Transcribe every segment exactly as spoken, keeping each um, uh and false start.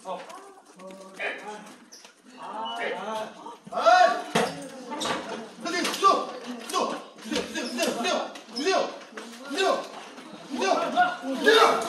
어. 아, 아. 아! 선생님, 주소! 주소! 주세요, 주세요, 주세요! 주세요! 주세요! 주세요! 주세요!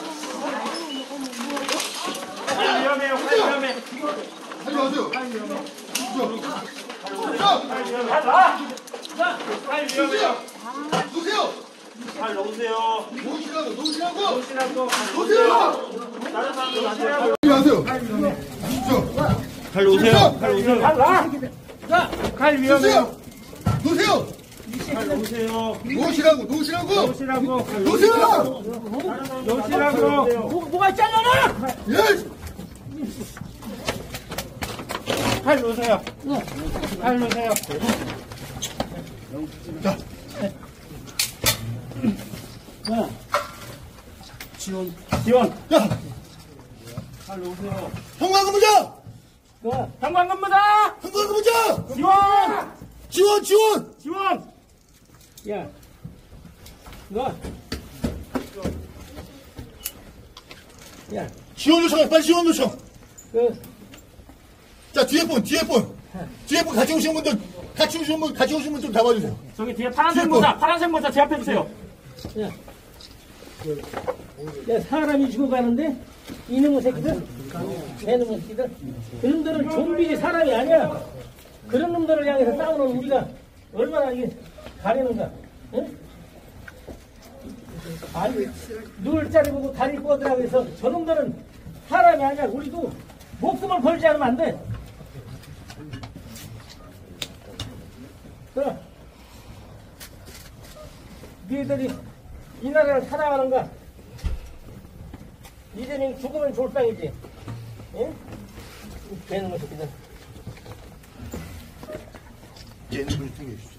팔 위험해요, 팔 위험해. 하지 마세요. 팔 위험해. 주세요. 팔 위험해. 팔 놔! 팔 위험해요. 놓으세요! 팔 놓으세요. 놓으시라고, 놓으시라고! 놓으시라고. 놓으세요! 다른 사람도 놓으시라고. 하지 마세요. 팔 위험해. 주세요. 팔 놓으세요. 팔 놓으세요. 팔 놔! 팔 위험해요. 놓으세요! 팔 놓으세요. 놓으시라고, 놓으시라고! 놓으시라고. 놓으세요! 놓으시라고. 뭐, 뭐가 잘려나? 예! 팔 놓으세요. 팔 놓으세요. 자, 자, 지원. 지원. 야! 팔 놓으세요. 형광근무자! 자, 형광근무다! 형광근무자! 지원! 지원, 지원! 지원! 야, 너, 야, 지원 요청해, 빨리 지원 요청! 그, 자, 뒤에 분, 뒤에 분! 뒤에 분 같이 오신 분들, 같이 오신 분, 같이 오신 분 좀 잡아주세요. 저기 뒤에 파란색 모자, 파란색 모자 제압해주세요. 야, 야, 사람이 죽어가는데 이놈의 새끼들, 개놈의 새끼들, 그놈들은 좀비지 사람이 아니야. 그런 놈들을 향해서 싸우는 우리가 얼마나 이게 가리는가? 응? 아니, 누울 자리 보고 다리 뻗으라고 해서 저놈들은 사람이 아니야. 우리도 목숨을 걸지 않으면 안 돼. 그럼 니들이 이 나라를 사랑하는가? 이제는 죽으면 졸당이지. 응? 개놈의 새끼들. 얘는 좀 챙겨주십시오.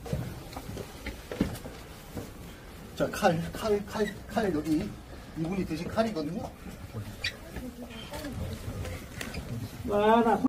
자, 칼, 칼, 칼, 칼, 여기. 이분이 드신 칼이거든요. 와, 나